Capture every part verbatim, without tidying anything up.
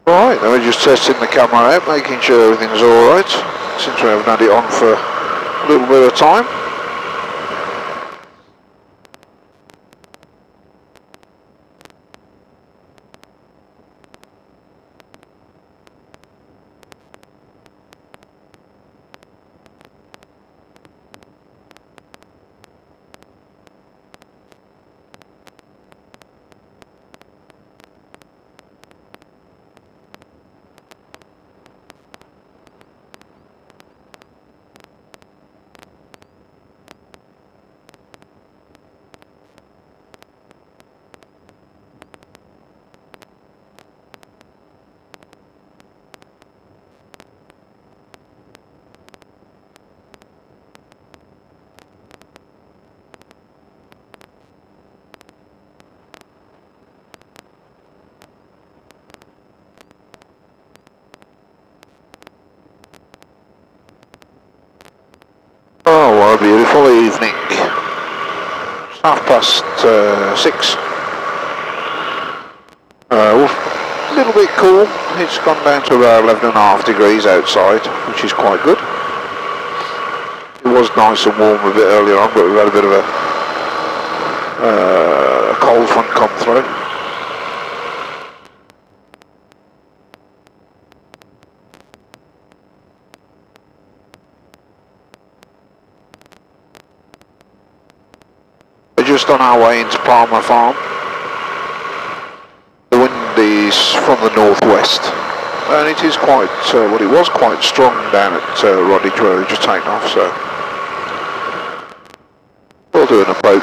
Right, then we're just testing the camera out, making sure everything's alright, since we haven't had it on for a little bit of time. Oh, what a beautiful evening. It's half past uh, six. Uh, a little bit cool. It's gone down to about eleven and a half degrees outside, which is quite good. It was nice and warm a bit earlier on, but we've had a bit of a, uh, a cold front come through. Just on our way into Palmer Farm. The wind is from the northwest, and it is quite, uh, well, it was quite strong down at uh, Rodditch where we just taken off, so we'll do an approach.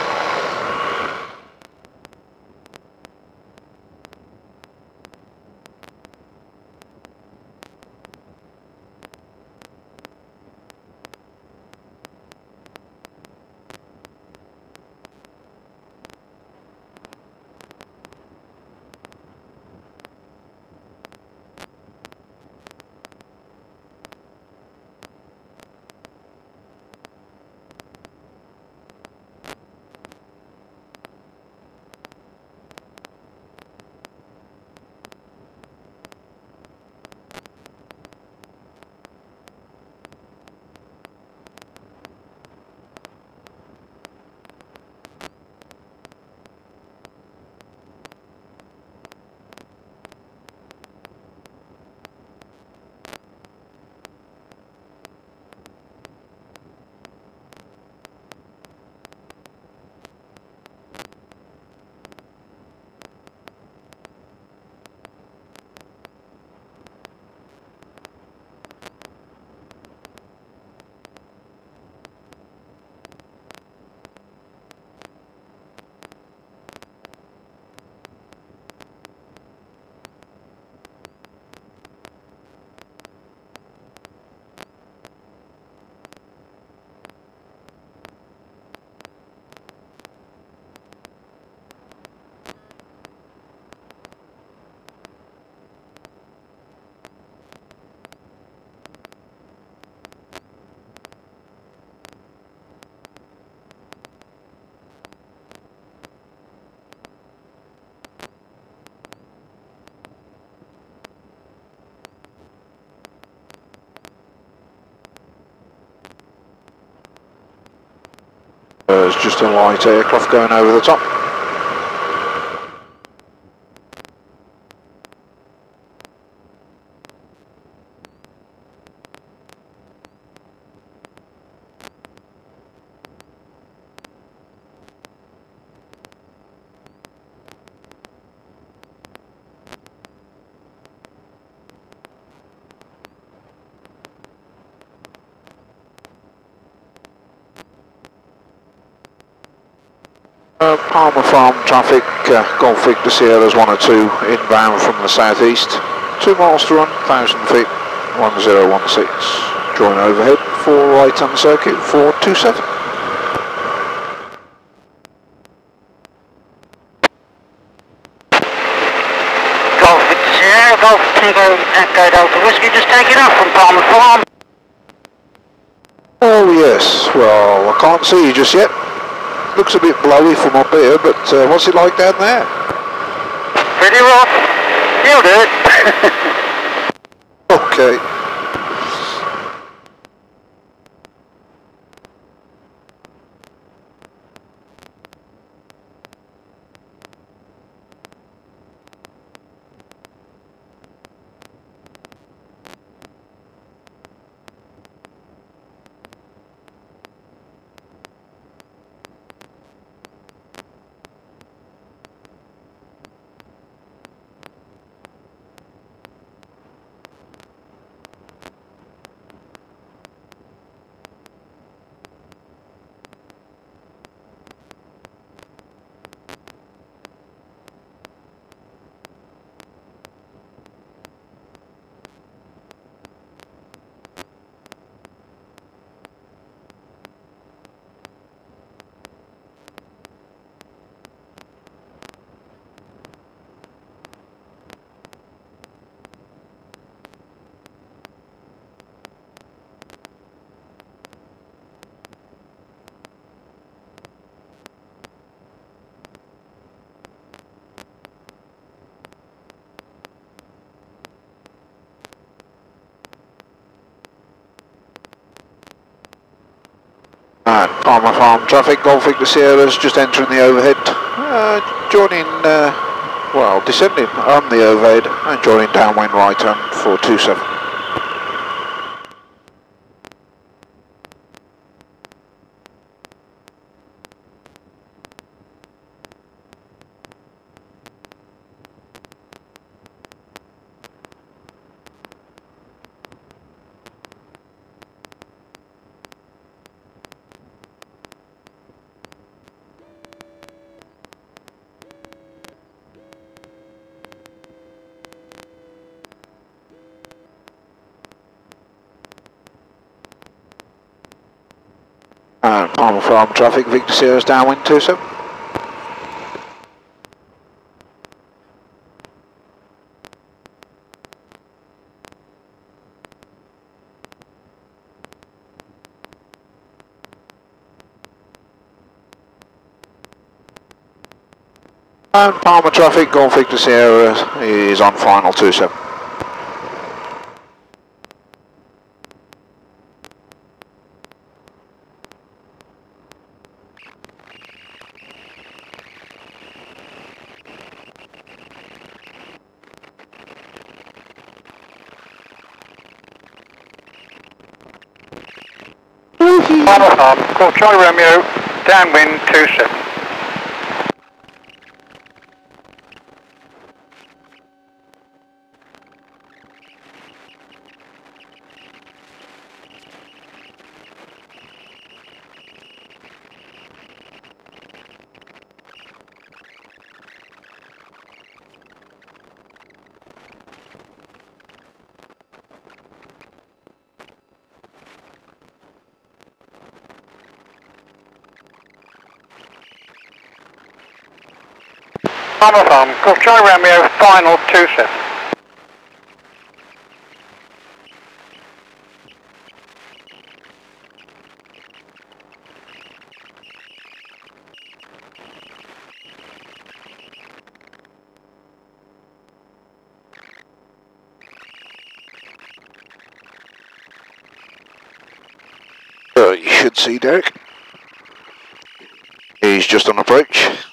There's just a light aircraft going over the top. Uh, Palmer Farm traffic, uh, Golf Victor Sierras one or two inbound from the southeast. Two miles to run, one thousand feet, one zero one six. Join overhead for right hand circuit, four two seven. Golf Victor Sierra, Golf Tango Echo Delta Whiskey, just taking off from Palmer Farm. Oh yes, well I can't see you just yet. Looks a bit blowy from up here, but uh, what's it like down there? Pretty rough. You'll do it. Okay. And Palmer Farm traffic, Golf Victor Sierra's just entering the overhead, uh, joining, uh, well, descending on the overhead and joining downwind right on four two seven. And Palmer Farm traffic, Victor Sierra's downwind two seven. And Palmer traffic, Golf Victor Sierra is on final two seven. Palmer Farm, call Charlie Romeo, downwind two seven. Palmer Farm, call Charlie Romeo, final two seven. Uh, you should see Derek. He's just on approach.